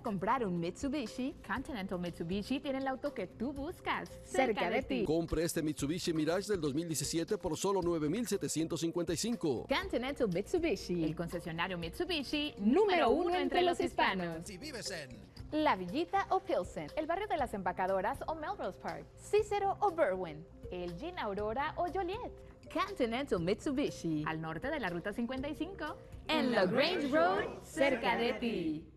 comprar un Mitsubishi, Continental Mitsubishi tiene el auto que tú buscas, cerca de ti. Compre este Mitsubishi Mirage del 2017 por solo $9,755. Continental Mitsubishi, El concesionario Mitsubishi número uno entre los hispanos. Si vives en La Villita o Pilsen, el barrio de las Empacadoras o Melrose Park, Cícero o Berwyn, Elgin, Aurora o Joliet. Continental Mitsubishi, al norte de la Ruta 55, en La Grange Road, cerca de ti.